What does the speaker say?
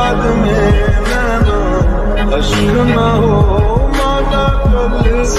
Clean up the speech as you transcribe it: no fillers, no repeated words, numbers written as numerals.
याद में नैना अश्क न हो माता कल